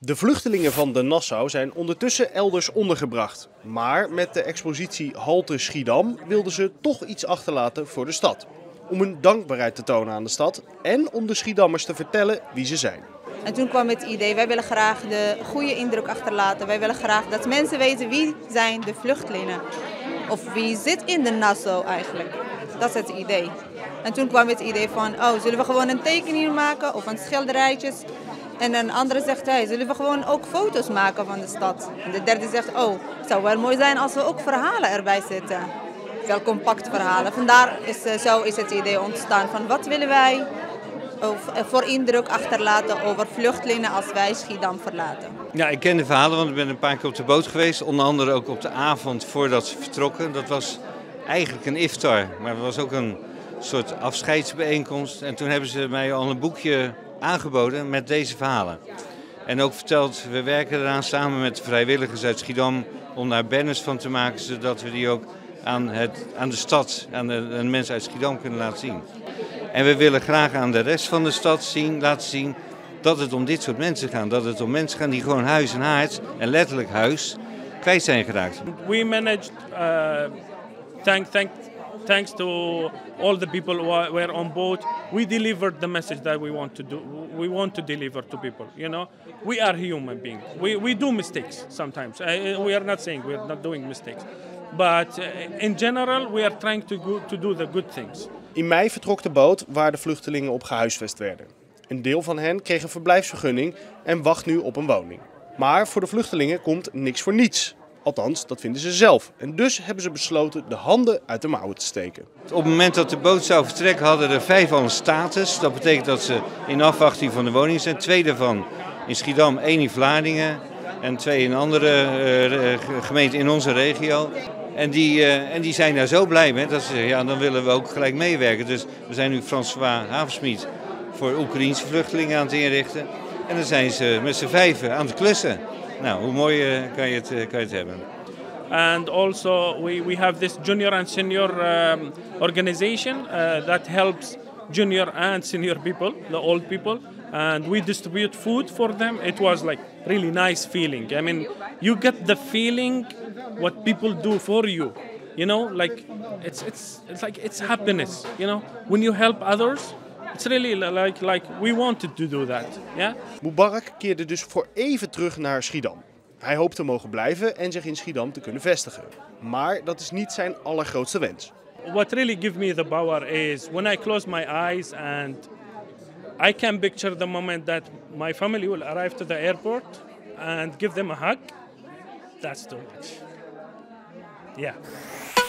De vluchtelingen van de Nassau zijn ondertussen elders ondergebracht. Maar met de expositie Halte Schiedam wilden ze toch iets achterlaten voor de stad. Om hun dankbaarheid te tonen aan de stad en om de Schiedammers te vertellen wie ze zijn. En toen kwam het idee, wij willen graag de goede indruk achterlaten. Wij willen graag dat mensen weten wie zijn de vluchtelingen. Of wie zit in de Nassau eigenlijk. Dat is het idee. En toen kwam het idee van, zullen we gewoon een tekening maken of een schilderijtjes. En een andere zegt, zullen we gewoon ook foto's maken van de stad. En de derde zegt, het zou wel mooi zijn als we ook verhalen erbij zetten. Wel compact verhalen. Vandaar zo is het idee ontstaan van wat willen wij voor indruk achterlaten over vluchtelingen als wij Schiedam verlaten. Ja, ik ken de verhalen, want ik ben een paar keer op de boot geweest. Onder andere ook op de avond voordat ze vertrokken. Dat was eigenlijk een iftar, maar het was ook een soort afscheidsbijeenkomst. En toen hebben ze mij al een boekje aangeboden met deze verhalen. En ook verteld, we werken eraan samen met vrijwilligers uit Schiedam om daar banners van te maken, zodat we die ook aan de stad, aan de mensen uit Schiedam kunnen laten zien. En we willen graag aan de rest van de stad laten zien dat het om dit soort mensen gaat. Dat het om mensen gaat die gewoon huis en haard, en letterlijk huis, kwijt zijn geraakt. We managed, thanks to all the people who were on board, we delivered the message that we want to do. We want to deliver to people. You know, we are human beings. We do mistakes sometimes. We are not saying we are not doing mistakes, but in general we are trying to do the good things. In mei vertrok de boot waar de vluchtelingen op gehuisvest werden. Een deel van hen kreeg een verblijfsvergunning en wacht nu op een woning. Maar voor de vluchtelingen komt niks voor niets. Althans, dat vinden ze zelf. En dus hebben ze besloten de handen uit de mouwen te steken. Op het moment dat de boot zou vertrekken hadden er 5 al een status. Dat betekent dat ze in afwachting van de woning zijn. 2 daarvan in Schiedam, 1 in Vlaardingen en 2 in andere gemeenten in onze regio. En die zijn daar zo blij mee dat ze zeggen, ja, dan willen we ook gelijk meewerken. Dus we zijn nu François Havensmiet voor Oekraïense vluchtelingen aan het inrichten. En dan zijn ze met z'n 5 aan het klussen. Nou, hoe mooi kan je het hebben. And also we have this junior and senior organization that helps junior and senior people, the old people. And we distribute food for them. It was like really nice feeling. I mean, you get the feeling what people do for you. You know, like it's happiness. You know, when you help others, it's really like we wanted to do that. Yeah. Mubarak keerde dus voor even terug naar Schiedam. Hij hoopt te mogen blijven en zich in Schiedam te kunnen vestigen. Maar dat is niet zijn allergrootste wens. What really gives me the power is when I close my eyes and I can picture the moment that my family will arrive to the airport and give them a hug. That's too much. Yeah.